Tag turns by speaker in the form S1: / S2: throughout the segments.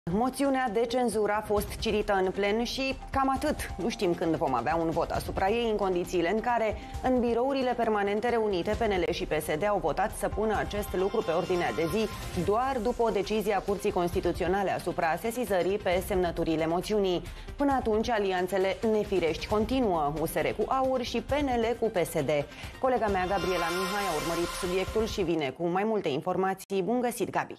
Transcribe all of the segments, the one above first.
S1: Moțiunea de cenzură a fost citită în plen și cam atât. Nu știm când vom avea un vot asupra ei, în condițiile în care în birourile permanente reunite PNL și PSD au votat să pună acest lucru pe ordinea de zi doar după o decizie a Curții Constituționale asupra sesizării pe semnăturile moțiunii. Până atunci, alianțele nefirești continuă, USR cu AUR și PNL cu PSD. Colega mea, Gabriela Mihai, a urmărit subiectul și vine cu mai multe informații. Bun găsit, Gabi!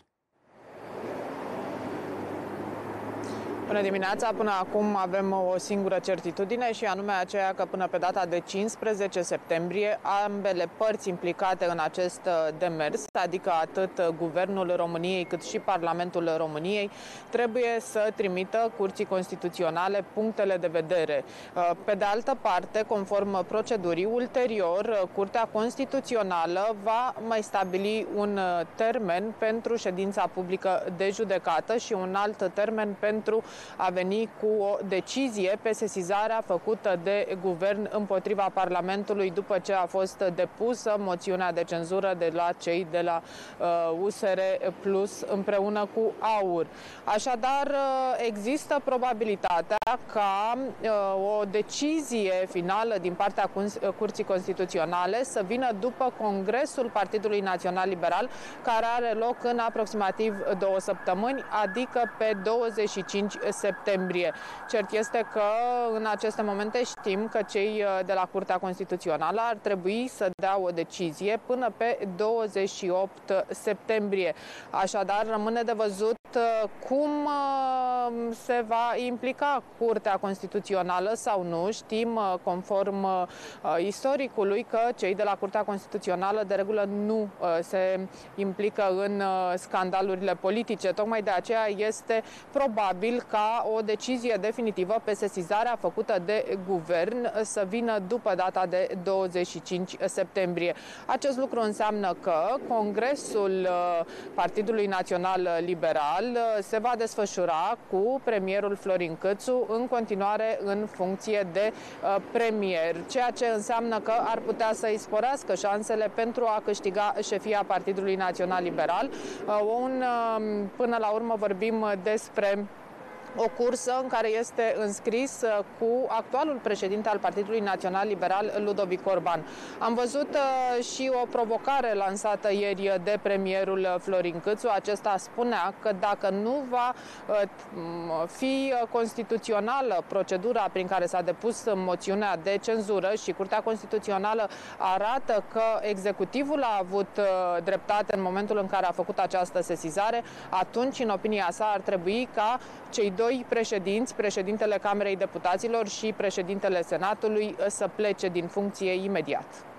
S2: Bună dimineața! Până acum avem o singură certitudine și anume aceea că până pe data de 15 septembrie ambele părți implicate în acest demers, adică atât Guvernul României cât și Parlamentul României, trebuie să trimită Curții Constituționale punctele de vedere. Pe de altă parte, conform procedurii, ulterior, Curtea Constituțională va mai stabili un termen pentru ședința publică de judecată și un alt termen pentru a veni cu o decizie pe sesizarea făcută de guvern împotriva Parlamentului după ce a fost depusă moțiunea de cenzură de la cei de la USR Plus împreună cu AUR. Așadar, există probabilitatea ca o decizie finală din partea Curții Constituționale să vină după Congresul Partidului Național Liberal, care are loc în aproximativ 2 săptămâni, adică pe 25 septembrie. Cert este că în aceste momente știm că cei de la Curtea Constituțională ar trebui să dea o decizie până pe 28 septembrie. Așadar, rămâne de văzut cum se va implica Curtea Constituțională sau nu. Știm, conform istoricului, că cei de la Curtea Constituțională de regulă nu se implică în scandalurile politice. Tocmai de aceea este probabil ca o decizie definitivă pe sesizarea făcută de guvern să vină după data de 25 septembrie. Acest lucru înseamnă că Congresul Partidului Național Liberal se va desfășura cu premierul Florin Câțu în continuare în funcție de premier, ceea ce înseamnă că ar putea să îi sporească șansele pentru a câștiga șefia Partidului Național Liberal. Până la urmă vorbim despre o cursă în care este înscris cu actualul președinte al Partidului Național Liberal, Ludovic Orban. Am văzut și o provocare lansată ieri de premierul Florin Câțu. Acesta spunea că dacă nu va fi constituțională procedura prin care s-a depus moțiunea de cenzură și Curtea Constituțională arată că executivul a avut dreptate în momentul în care a făcut această sesizare, atunci, în opinia sa, ar trebui ca cei doi președinți, președintele Camerei Deputaților și președintele Senatului, să plece din funcție imediat.